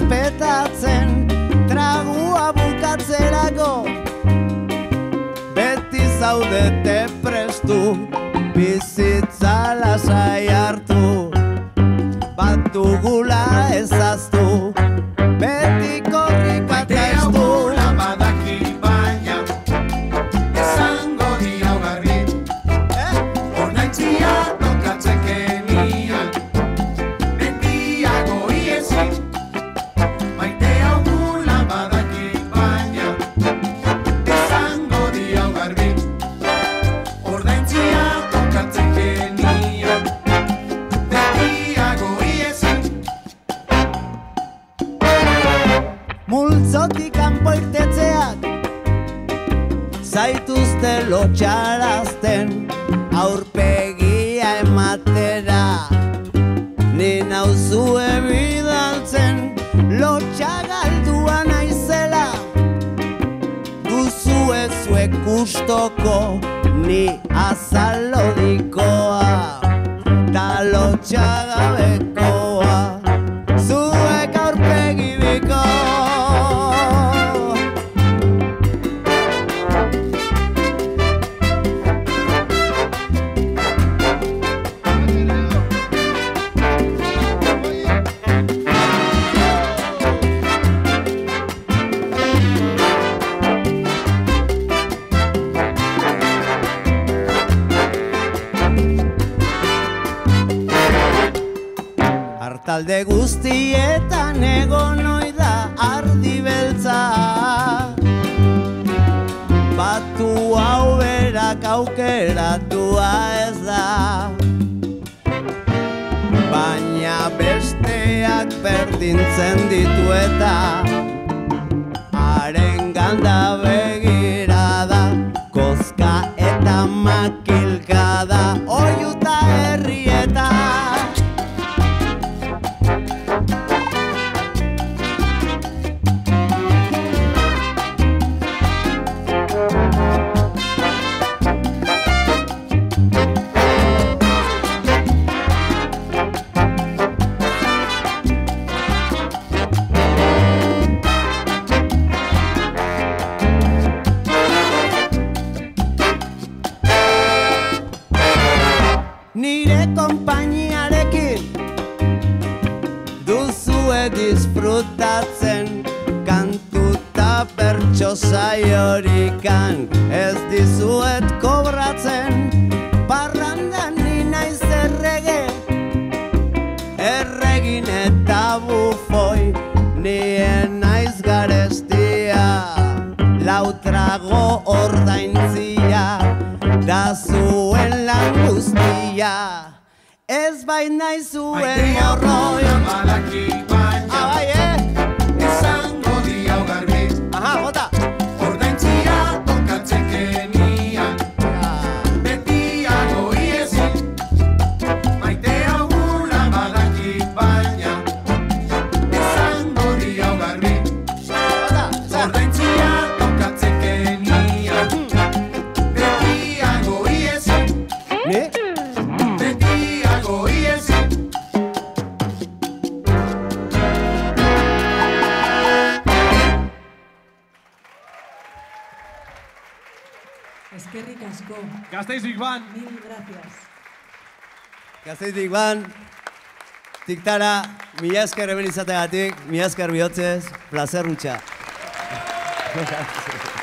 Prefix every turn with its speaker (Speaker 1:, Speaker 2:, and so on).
Speaker 1: errespetatzen, tragua bukatzerako, beti zaudete prestu, bizitza lasai hartu, bat dugula ezaztu, beti korrika taiztu. Multzotik kanpo irtetzeak zaituzte lotxarazten, aurpegia ematera ni nauzue bidaltzen, lotxagaldua naizela duzue zuek ustoko, ni azalodikoa ta lotxagabekoa, zuek aurpegi biko. Talde guztietan egon oida ardi beltza, batu hau berak aukeratua ez da, baina besteak berdintzen ditu eta haren ganda begirada, kozka eta makilkada, oiuta herrieta. Disfrutatzen kantuta bertso zaiorikan, ez dizuet kobratzen, parrandan ni naiz errege, erregin eta bufoi, nien naiz garestia, lautrago ordaintzia, da zuen lan guztia, ez baina izuen morroi.
Speaker 2: Esango diau garbi, ordaintzia tokatzekenian, betiago iezi, maitea gula badakit baina. Esango diau garbi, ordaintzia tokatzekenian, betiago iezi, betiago iezi.
Speaker 3: Eskerrik asko.
Speaker 4: Gasteiz Big Band.
Speaker 3: Mil gracias.
Speaker 1: Gasteiz Big Band, TikTara, mila esker hemen izateagatik, mila esker bihotzez, placer hutsa.